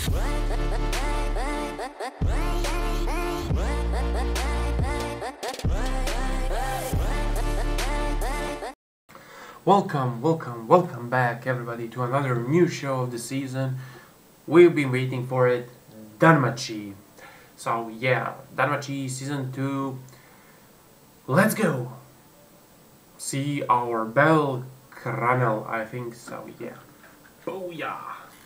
Welcome back everybody to another new show of the season. We've been waiting for it, Danmachi. So yeah, Danmachi season 2. Let's go! See our Bell Kranel, I think so, yeah. Oh yeah!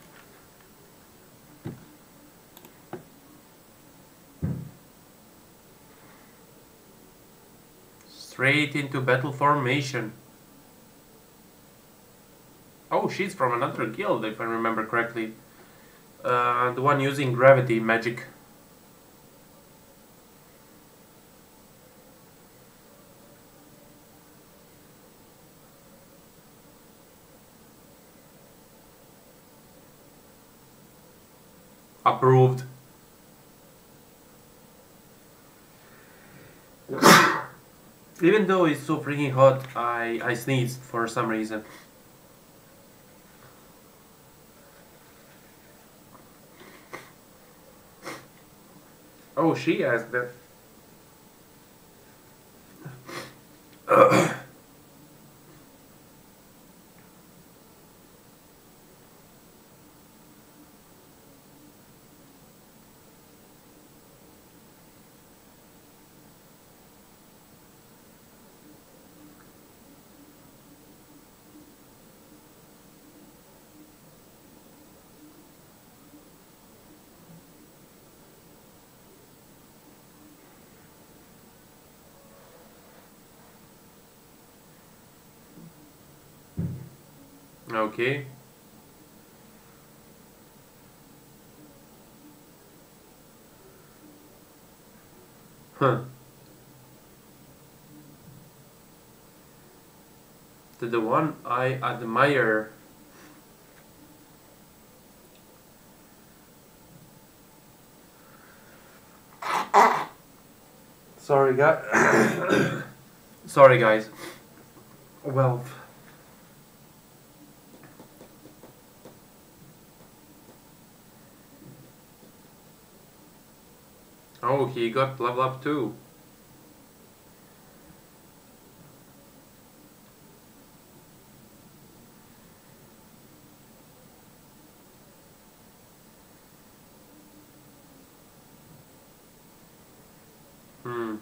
Straight into battle formation. Oh, she's from another guild, if I remember correctly. The one using gravity magic. Approved. Even though it's so freaking hot, I sneezed for some reason. Oh, she asked that. Okay. Huh. The one I admire. Sorry, guys. Sorry, guys. Well. Oh, he got level up too. Hmm.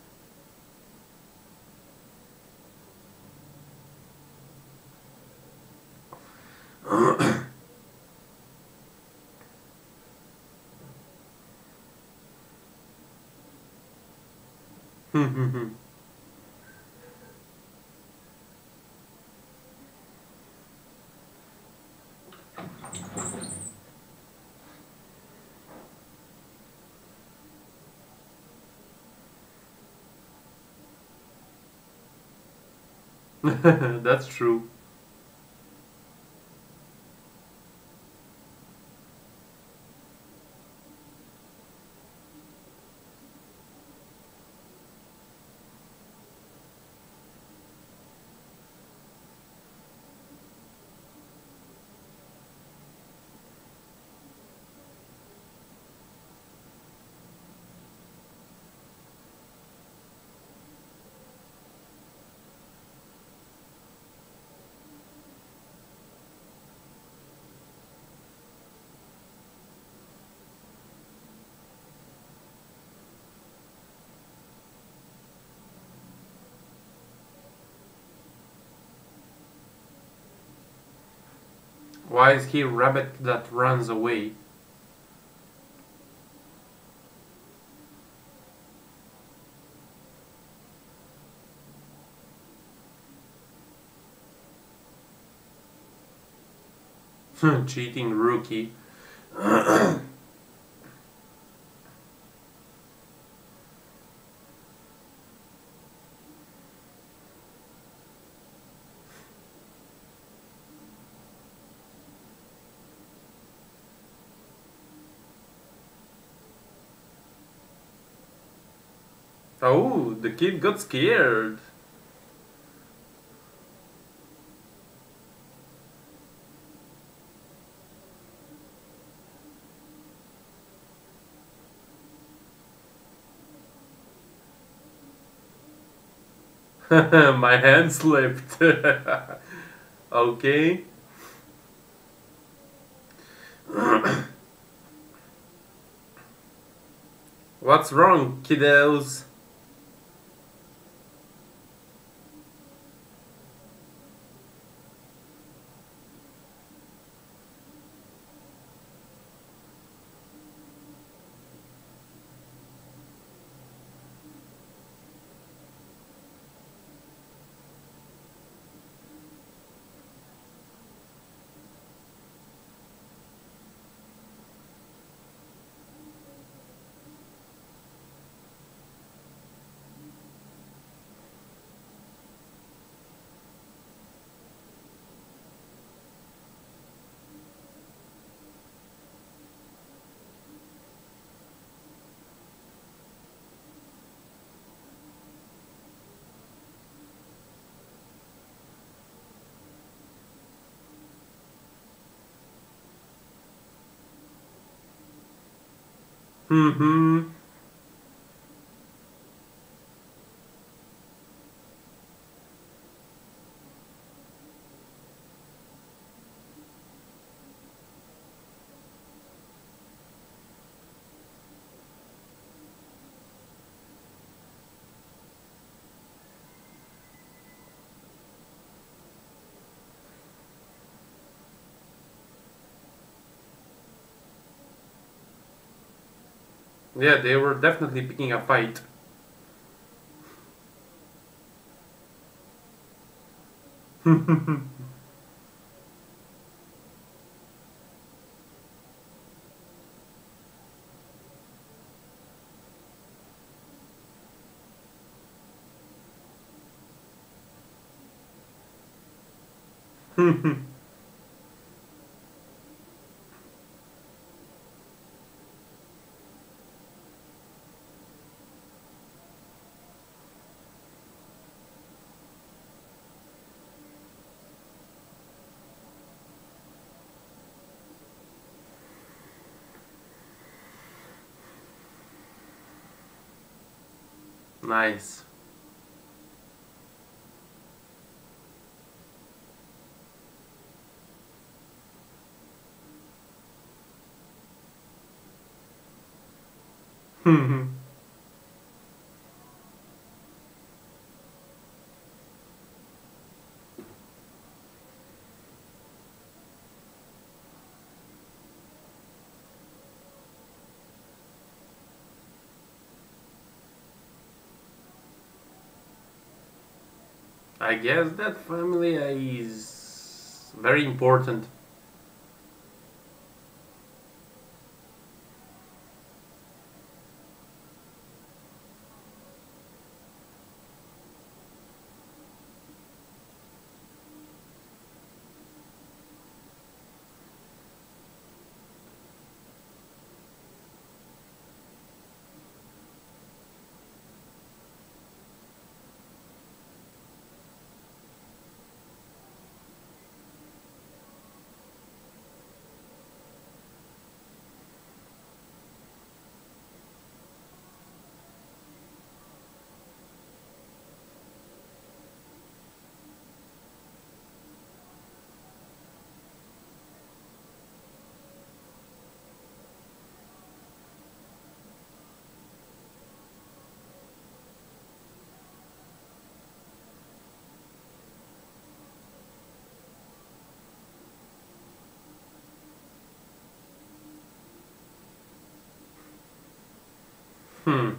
That's true. Why is he a rabbit that runs away? Cheating rookie. Oh, the kid got scared. My hand slipped. Okay. What's wrong, kiddos? Mm-hmm. Yeah, they were definitely picking a fight. Nice. I guess that family is very important. Hmm.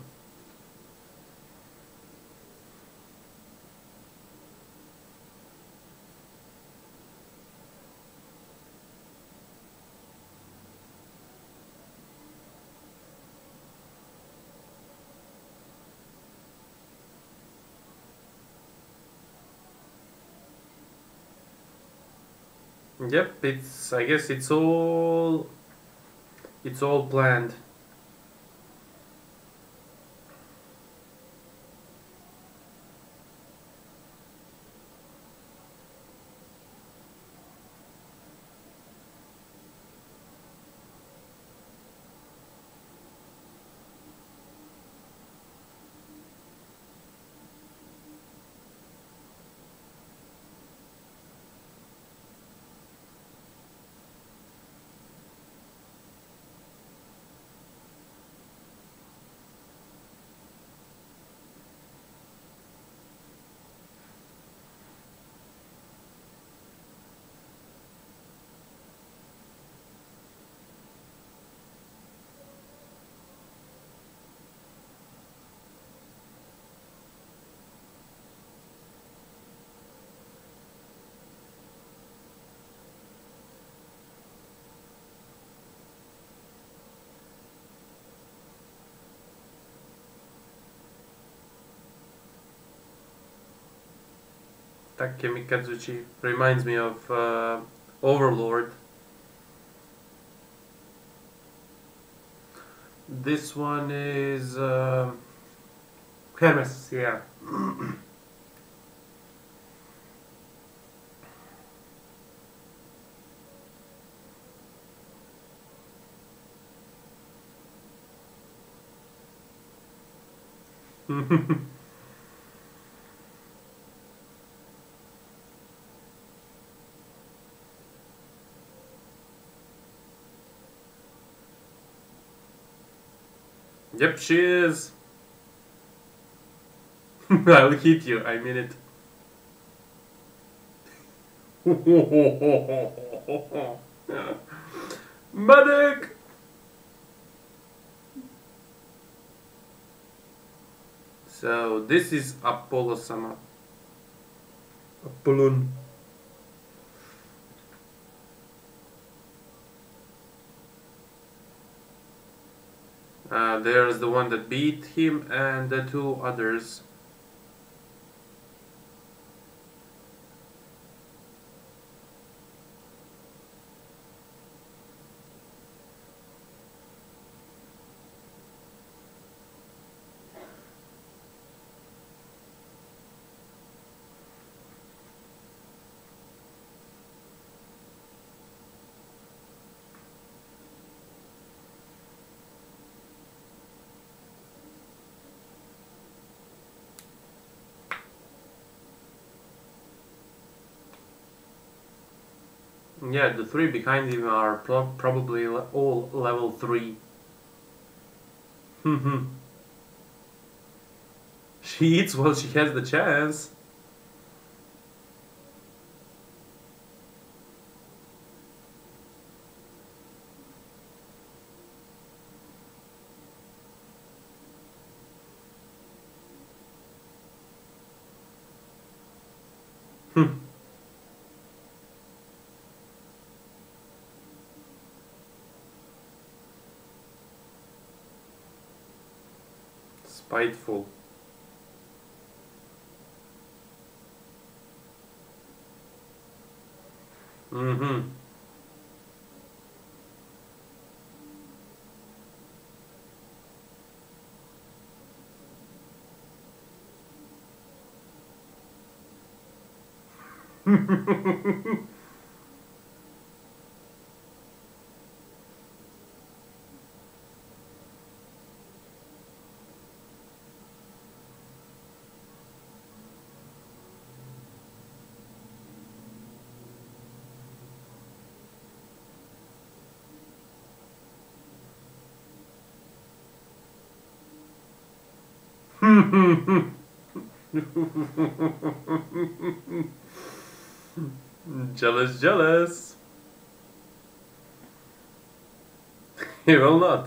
Yep, it's I guess it's all planned. Takemi Kazuchi reminds me of Overlord. This one is Hermes, yeah. Yep, she is. I'll hit you, I mean it. Medic! So this is Apollo-sama. Apollon. There's the one that beat him and the two others. Yeah, the three behind him are probably all level 3. She eats while she has the chance. Spiteful. Mm-hmm. Jealous, jealous. He will not.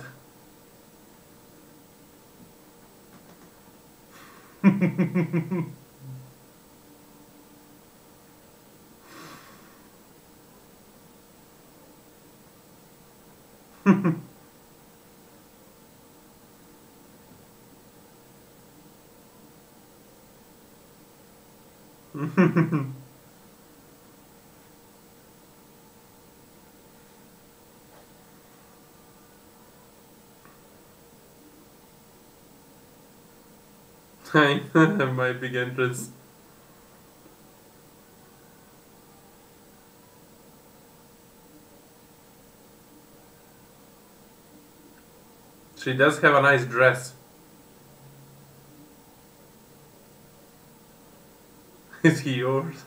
My big entrance. She does have a nice dress. Is he yours?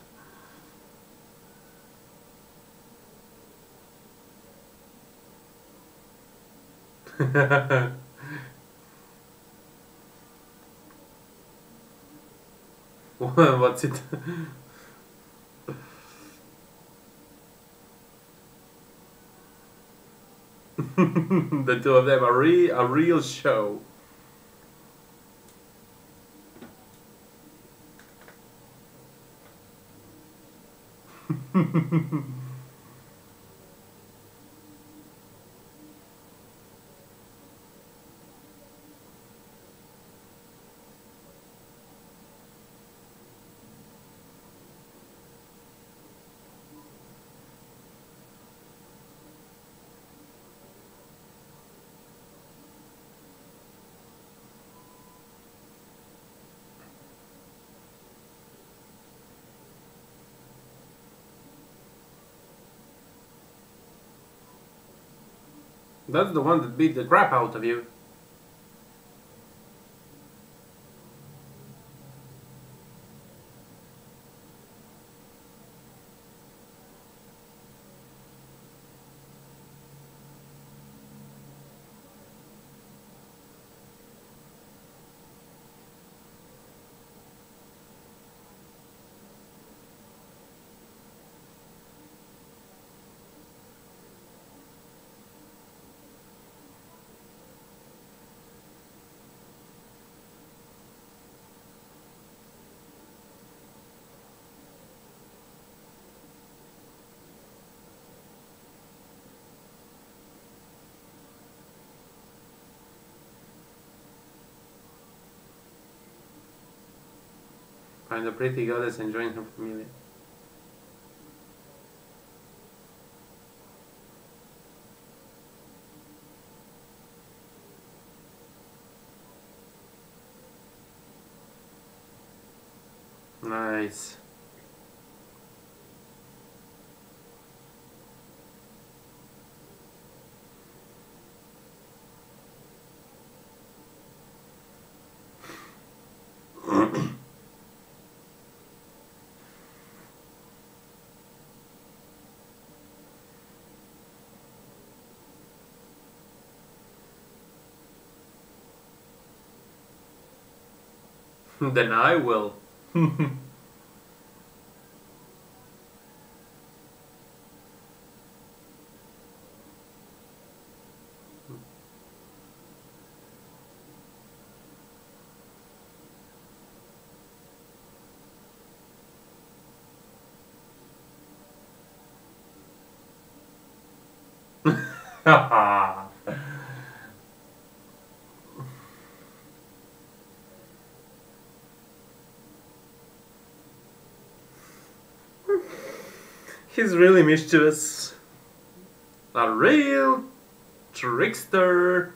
What's it? The two of them, a real show. That's the one that beat the crap out of you. Find a pretty goddess enjoying her family. Nice. Then I will. He's really mischievous. A real trickster.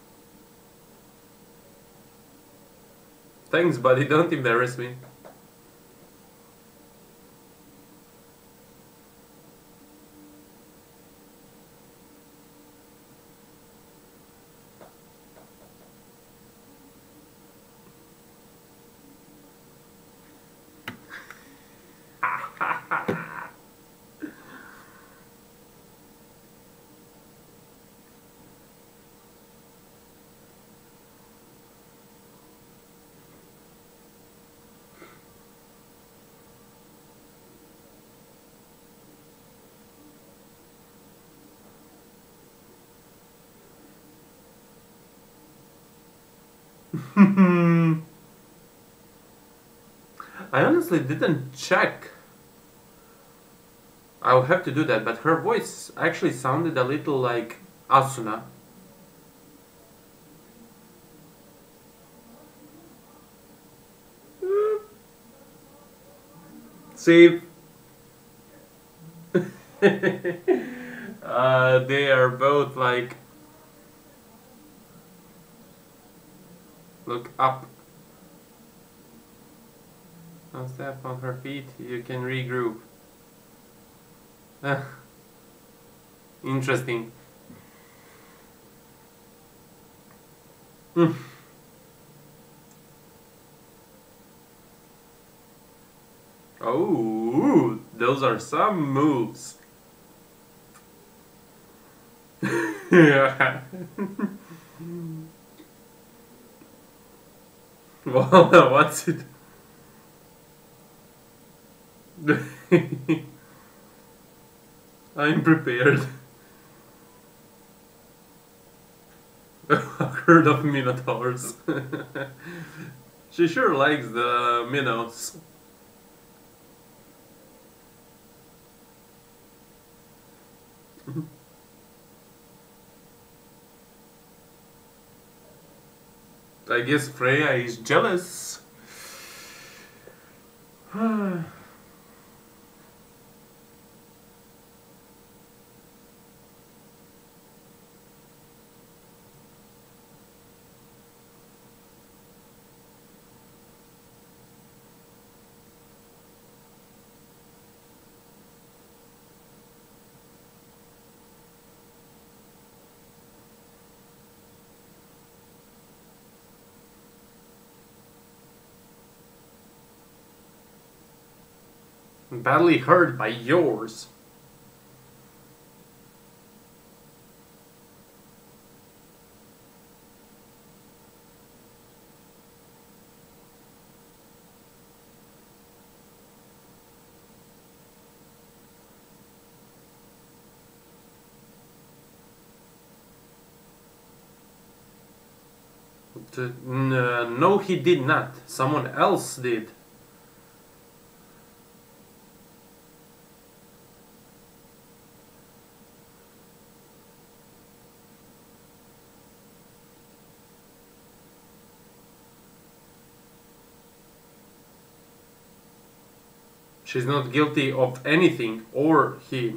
Thanks, buddy, don't embarrass me. I honestly didn't check. I'll have to do that, but her voice actually sounded a little like Asuna. See? They are both like... Look up. Don't step on her feet, you can regroup. Interesting. Oh, those are some moves. Yeah. Well, what's it? I'm prepared. A herd of minotaurs. She sure likes the minnows. I guess Freya is jealous. Badly hurt by yours. No, he did not. Someone else did. She's not guilty of anything, or he.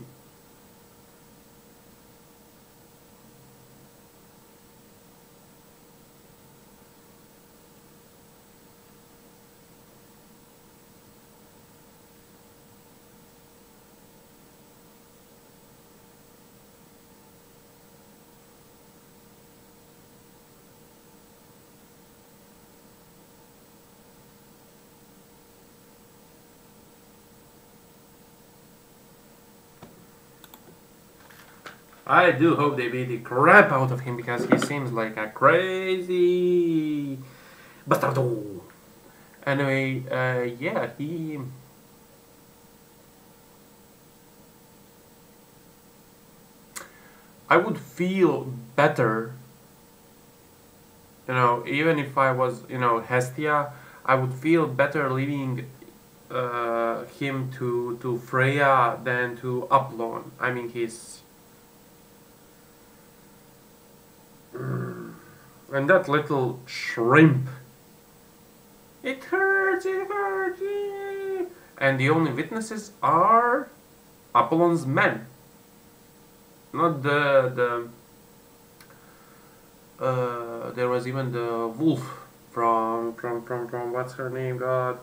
I do hope they beat the crap out of him because he seems like a crazy bastardo. Anyway, yeah, he. I would feel better, even if I was, Hestia, I would feel better leaving him to Freya than to Apollon. I mean, he's. And that little shrimp. It hurts, it hurts. And the only witnesses are Apollon's men. Not the there was even the wolf from what's her name, God?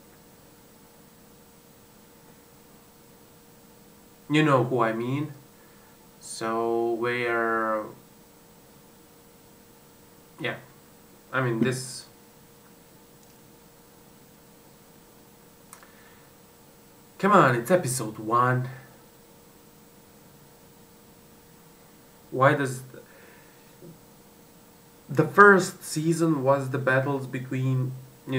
You know who I mean. So where, yeah, I mean this. Come on, it's episode 1. Why does the first season was the battles between,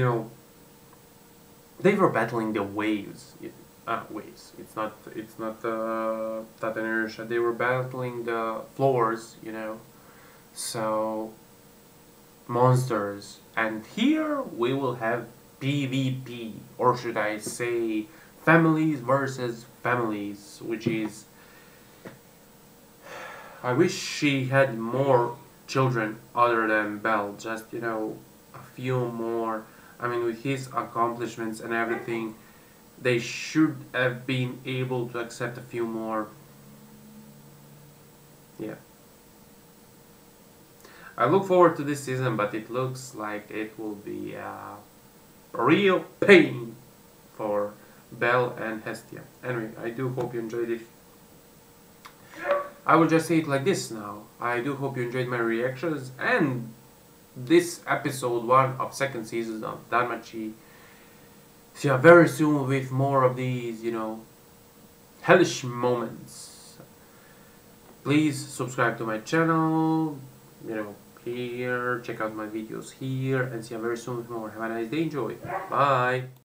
they were battling the waves. Waves. It's not that inertia. They were battling the floors, So monsters. And here we will have PvP, or should I say families versus families, which is, I wish she had more children other than Belle, just, a few more. I mean, with his accomplishments and everything, they should have been able to accept a few more. Yeah. I look forward to this season, but it looks like it will be a real pain for Belle and Hestia. Anyway, I do hope you enjoyed it. I will just say it like this now. I do hope you enjoyed my reactions and this episode 1 of 2nd season of Danmachi. See you very soon with more of these, hellish moments. Please subscribe to my channel, here, check out my videos here, and see you very soon with more. Have a nice day, enjoy. Bye.